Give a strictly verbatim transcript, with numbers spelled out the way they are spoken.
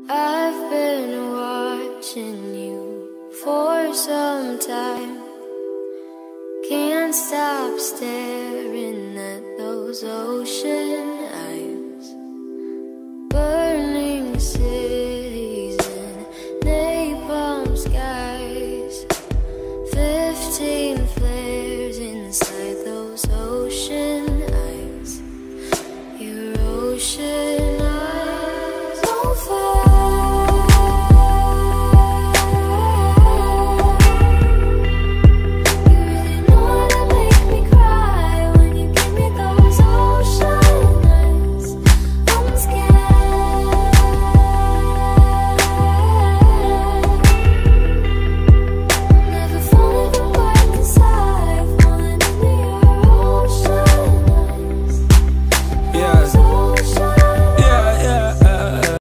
I've been watching you for some time. Can't stop staring at those oceans.